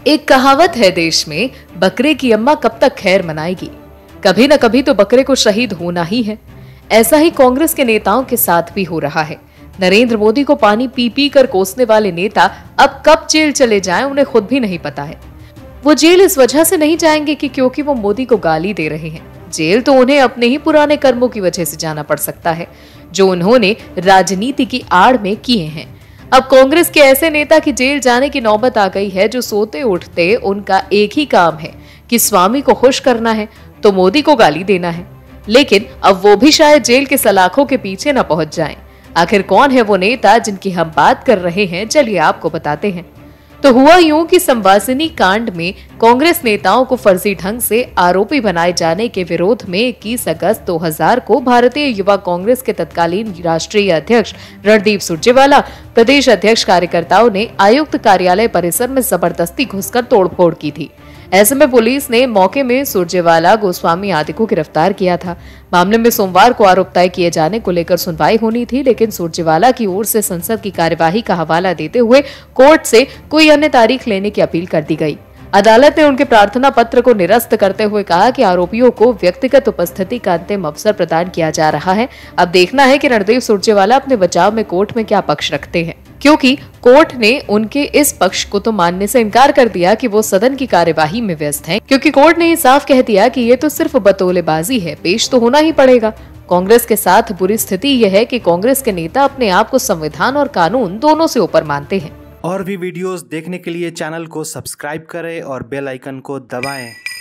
एक कहावत है देश में, बकरे की अम्मा कब तक खैर मनाएगी। कभी न कभी तो बकरे को शहीद होना ही है। ऐसा ही कांग्रेस के नेताओं के साथ भी हो रहा है। नरेंद्र मोदी को पानी पी पी कर कोसने वाले नेता अब कब जेल चले जाएं उन्हें खुद भी नहीं पता है। वो जेल इस वजह से नहीं जाएंगे कि क्योंकि वो मोदी को गाली दे रहे हैं। जेल तो उन्हें अपने ही पुराने कर्मों की वजह से जाना पड़ सकता है जो उन्होंने राजनीति की आड़ में किए हैं। अब कांग्रेस के ऐसे नेता की जेल जाने की नौबत आ गई है जो सोते उठते उनका एक ही काम है कि स्वामी को खुश करना है तो मोदी को गाली देना है। लेकिन अब वो भी शायद जेल के सलाखों के पीछे न पहुंच जाएं। आखिर कौन है वो नेता जिनकी हम बात कर रहे हैं, चलिए आपको बताते हैं। तो हुआ यूं कि संवासिनी कांड में कांग्रेस नेताओं को फर्जी ढंग से आरोपी बनाए जाने के विरोध में 21 अगस्त 2000 को भारतीय युवा कांग्रेस के तत्कालीन राष्ट्रीय अध्यक्ष रणदीप सुरजेवाला, प्रदेश अध्यक्ष कार्यकर्ताओं ने आयुक्त कार्यालय परिसर में जबरदस्ती घुसकर तोड़फोड़ की थी। ऐसे में पुलिस ने मौके में सुरजेवाला, गोस्वामी आदि को गिरफ्तार किया था। मामले में सोमवार को आरोप तय किए जाने को लेकर सुनवाई होनी थी, लेकिन सुरजेवाला की ओर से संसद की कार्यवाही का हवाला देते हुए कोर्ट से कोई अन्य तारीख लेने की अपील कर दी गई। अदालत ने उनके प्रार्थना पत्र को निरस्त करते हुए कहा कि आरोपियों को व्यक्तिगत उपस्थिति का अंतिम अवसर प्रदान किया जा रहा है। अब देखना है कि रणदीप सुरजेवाला अपने बचाव में कोर्ट में क्या पक्ष रखते हैं, क्योंकि कोर्ट ने उनके इस पक्ष को तो मानने से इनकार कर दिया कि वो सदन की कार्यवाही में व्यस्त हैं, क्योंकि कोर्ट ने साफ कह दिया कि ये तो सिर्फ बतौलेबाजी है, पेश तो होना ही पड़ेगा। कांग्रेस के साथ बुरी स्थिति यह है कि कांग्रेस के नेता अपने आप को संविधान और कानून दोनों से ऊपर मानते हैं। और भी वीडियोस देखने के लिए चैनल को सब्सक्राइब करें और बेल आइकन को दबाएं।